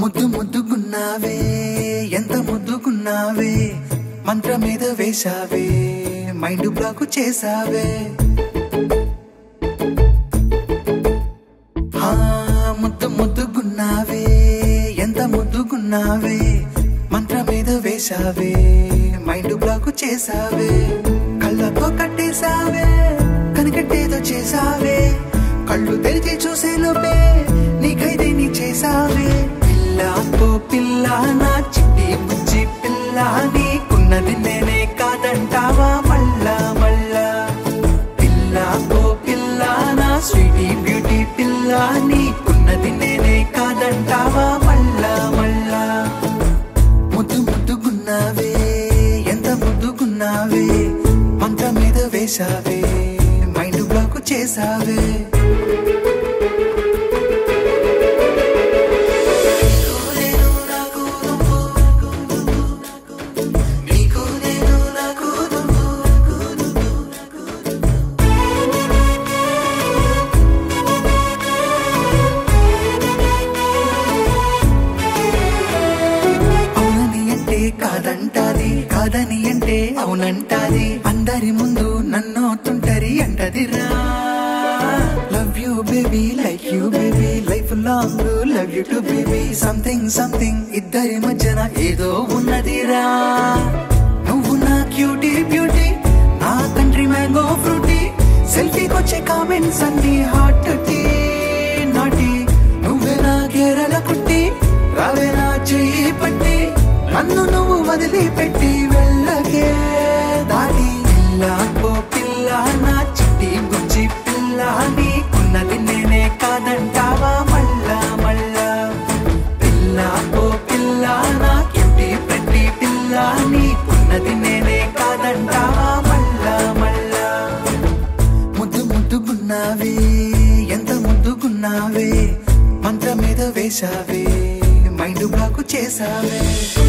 ముద్దు ముద్దుగున్నావే ఎంత ముద్దుగున్నావే మంత్రం మీద వేశావే మైండ్ బ్లాక్ చేసావే ముద్దు ముద్దుగున్నావే ఎంత ముద్దుగున్నావే మంత్రం మీద వేశావే మైండ్ బ్లాక్ చేసావే కళ్ళతో కట్టేసావే కనికట్టేదో చేసావే కళ్ళు తెరిచి చూసే లోపే నీకైతే నీ చేసావే పిల్ల ఓ పిల్ల నా చిట్టి బుజ్జి పిల్ల నీకున్నది నేనే కాదంటావా మళ్ళా మళ్ళా పిల్ల ఓ పిల్ల నా స్వీటీ బ్యూటీ పిల్ల నీకున్నది నేనే కాదంటావా మళ్ళా మళ్ళా ముద్దు ముద్దుగున్నావే ఎంత ముద్దుగున్నావే మంత్రం మీద వేశావే మైండ్ బ్లాక్ చేసావే కాదంటాది కాదని అంటే అవునంటాది అందరి ముందు నన్ను తుంటరి అంటదిరా love you baby like you baby life long love you too baby something something ఇద్దరి మధ్యన ఏదో ఉన్నదిరా నువ్వు నా క్యూటీ బ్యూటీ నా కంట్రీ మ్యాంగో ఫ్రూటీ సెల్ఫీకొచ్చే కామెంట్స్ అన్ని హార్ట్ టీ నాటి నువ్వే నా కేరళ కుట్టి రావే నా చెయ్యి పట్టి నన్ను నువ్వు వదిలిపెట్టి వెళ్ళకే దాటి పిల్ల ఓ పిల్ల నా చిట్టి బుజ్జి పిల్ల నీకున్నది నేనే కాదంటావా మళ్ళా మళ్ళా పిల్ల ఓ పిల్ల నా క్యూటీ ప్రతి పిల్ల నీకున్నది నేనే కాదంటావా మళ్ళా మళ్ళా ముద్దు ముద్దుగున్నావే ఎంత ముద్దుగున్నావే మంత్రం మీద వేశావే మైండ్ బ్లాక్ చేసావే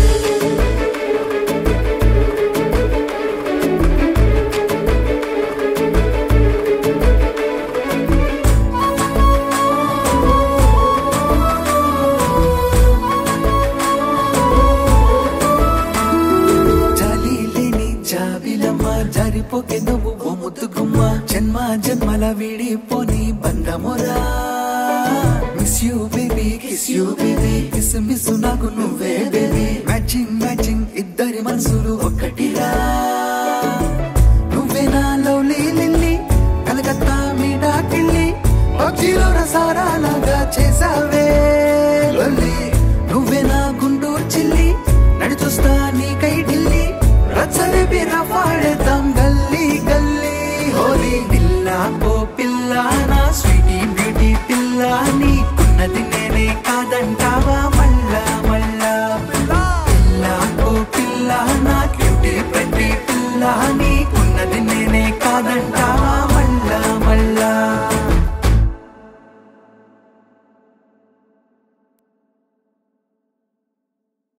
జాలి లేని జాబిలమ్మ జారిపోకే నువ్వు ఓ ముద్దుగుమ్మ జన్మ జన్మల విడిపోని బంధమురా miss you baby kiss you baby kiss miss నాకు నువ్వే బేబీ మ్యాచింగ్ మ్యాచింగ్ ఇద్దరి మనసులు ఒక్కటిరా నువ్వే నా లవ్లీ లిల్లీ కలకత్తా మీడా కిళ్ళి పక్షిలో రసారాలాగా చేసావే లొల్లి నువ్వే నా గుంటూరు చిల్లి నడిచొస్తా నీకై ఢిల్లీ రచ్చలేపి రఫాడేద్దాం గల్లీ గల్లీ హోలీ పిల్ల ఓ పిల్ల నా స్వీటీ బ్యూటీ పిల్ల నీకున్నది నేనే కాదంటావా